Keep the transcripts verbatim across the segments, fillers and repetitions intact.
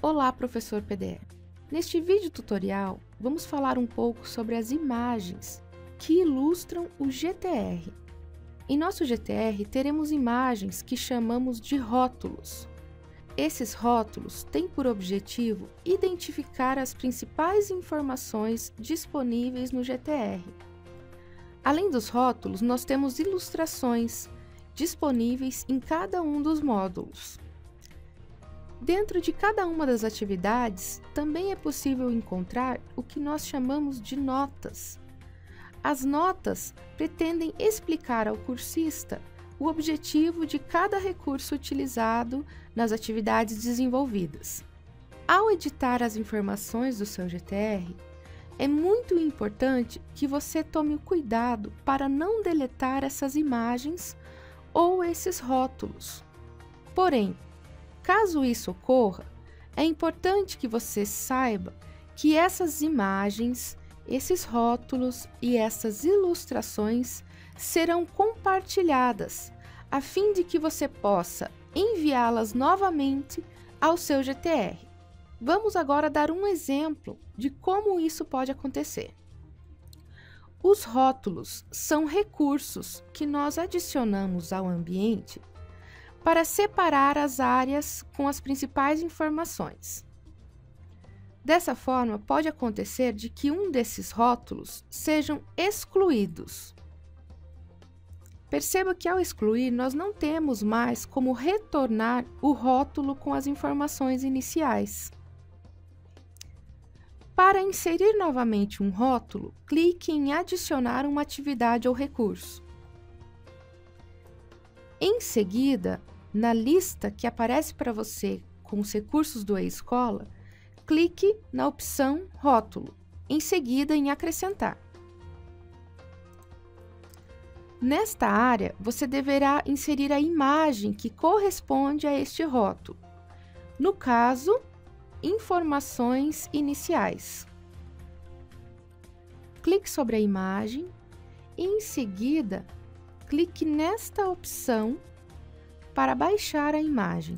Olá, professor P D E. Neste vídeo tutorial, vamos falar um pouco sobre as imagens que ilustram o G T R. Em nosso G T R, teremos imagens que chamamos de rótulos. Esses rótulos têm por objetivo identificar as principais informações disponíveis no G T R. Além dos rótulos, nós temos ilustrações disponíveis em cada um dos módulos. Dentro de cada uma das atividades, também é possível encontrar o que nós chamamos de notas. As notas pretendem explicar ao cursista o objetivo de cada recurso utilizado nas atividades desenvolvidas. Ao editar as informações do seu G T R, é muito importante que você tome o cuidado para não deletar essas imagens ou esses rótulos. Porém, caso isso ocorra, é importante que você saiba que essas imagens, esses rótulos e essas ilustrações serão compartilhadas, a fim de que você possa enviá-las novamente ao seu G T R. Vamos agora dar um exemplo de como isso pode acontecer. Os rótulos são recursos que nós adicionamos ao ambiente para separar as áreas com as principais informações. Dessa forma, pode acontecer de que um desses rótulos sejam excluídos. Perceba que ao excluir, nós não temos mais como retornar o rótulo com as informações iniciais. Para inserir novamente um rótulo, clique em adicionar uma atividade ou recurso. Em seguida, na lista que aparece para você com os recursos do e-escola, clique na opção Rótulo, em seguida em Acrescentar. Nesta área, você deverá inserir a imagem que corresponde a este rótulo. No caso, Informações iniciais. Clique sobre a imagem e, em seguida, clique nesta opção para baixar a imagem.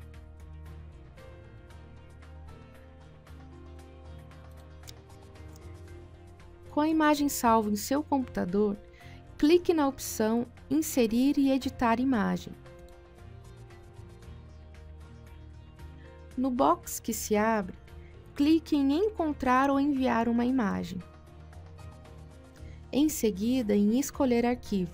Com a imagem salva em seu computador, clique na opção Inserir e editar imagem. No box que se abre, clique em Encontrar ou enviar uma imagem. Em seguida, em Escolher arquivo.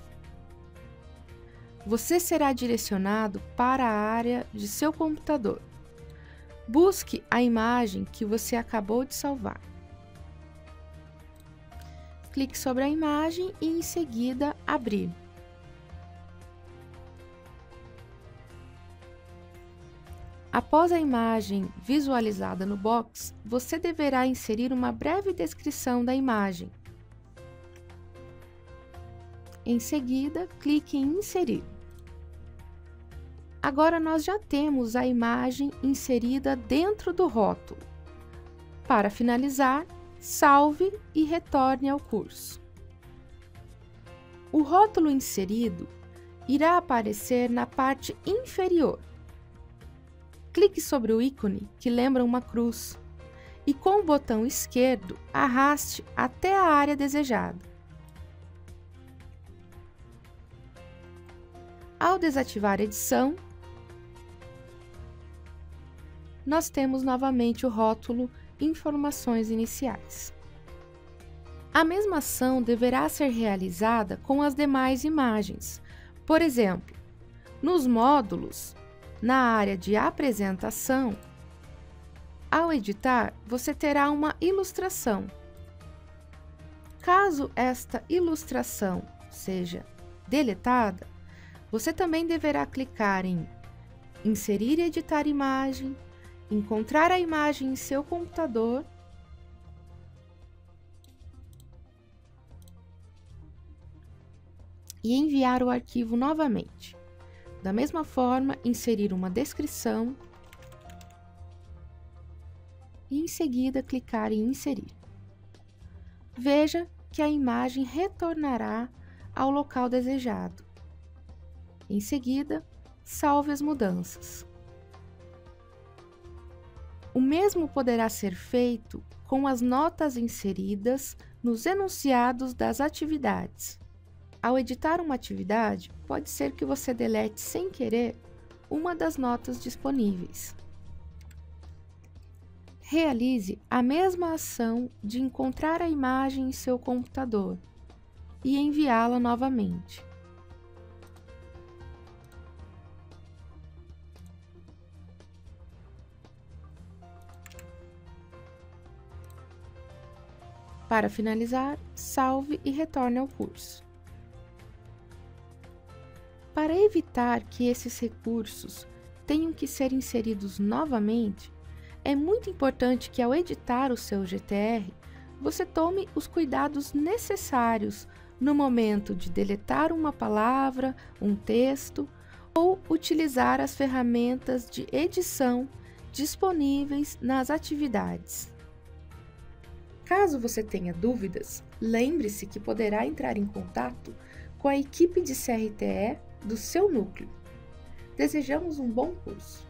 Você será direcionado para a área de seu computador. Busque a imagem que você acabou de salvar. Clique sobre a imagem e, em seguida, Abrir. Após a imagem visualizada no box, você deverá inserir uma breve descrição da imagem. Em seguida, clique em Inserir. Agora nós já temos a imagem inserida dentro do rótulo. Para finalizar, salve e retorne ao curso. O rótulo inserido irá aparecer na parte inferior. Clique sobre o ícone que lembra uma cruz e, com o botão esquerdo, arraste até a área desejada. Ao desativar a edição, nós temos novamente o rótulo Informações iniciais. A mesma ação deverá ser realizada com as demais imagens. Por exemplo, nos módulos, na área de apresentação, ao editar, você terá uma ilustração. Caso esta ilustração seja deletada, você também deverá clicar em Inserir e editar imagem, encontrar a imagem em seu computador e enviar o arquivo novamente. Da mesma forma, inserir uma descrição e, em seguida, clicar em Inserir. Veja que a imagem retornará ao local desejado. Em seguida, salve as mudanças. O mesmo poderá ser feito com as notas inseridas nos enunciados das atividades. Ao editar uma atividade, pode ser que você delete sem querer uma das notas disponíveis. Realize a mesma ação de encontrar a imagem em seu computador e enviá-la novamente. Para finalizar, salve e retorne ao curso. Para evitar que esses recursos tenham que ser inseridos novamente, é muito importante que ao editar o seu G T R, você tome os cuidados necessários no momento de deletar uma palavra, um texto ou utilizar as ferramentas de edição disponíveis nas atividades. Caso você tenha dúvidas, lembre-se que poderá entrar em contato com a equipe de C R T E do seu núcleo. Desejamos um bom curso!